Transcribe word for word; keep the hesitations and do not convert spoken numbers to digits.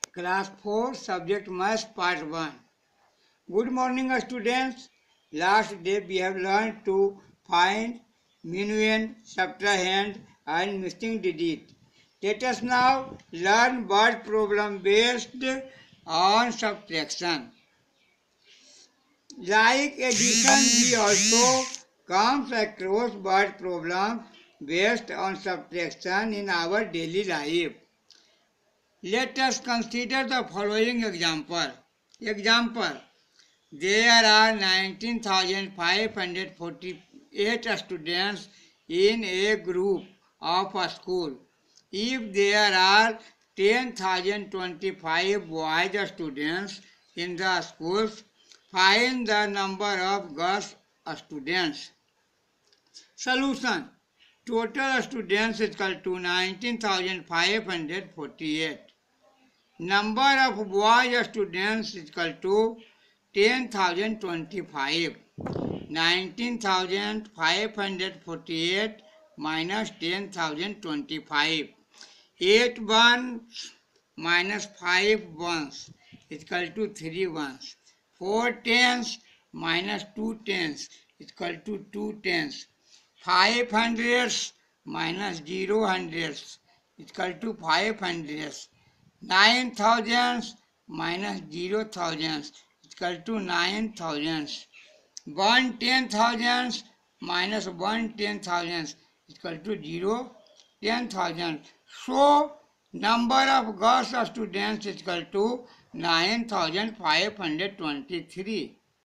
Class four, Subject Math, Part one. Good morning, students. Last day we have learned to find minuend, subtrahend and missing digit. Let us now learn word problem based on subtraction. Like addition, we also comes across word problem based on subtraction in our daily life. Let us consider the following example. Example. There are nineteen thousand five hundred forty-eight students in a group of a school. If there are ten thousand twenty-five boys students in the schools, find the number of girls students. Solution. Total students is equal to nineteen thousand five hundred forty-eight. Number of boys students is equal to ten thousand twenty-five. nineteen thousand five hundred forty-eight minus ten thousand twenty-five. eight ones minus five ones is equal to three ones. four tens minus two tens is equal to two tens. five hundreds minus zero hundreds is equal to five hundreds. nine thousands minus zero thousands is equal to nine thousands. one ten thousands minus one ten thousands is equal to zero ten thousands. So, number of girls students is equal to nine thousand five hundred twenty-three.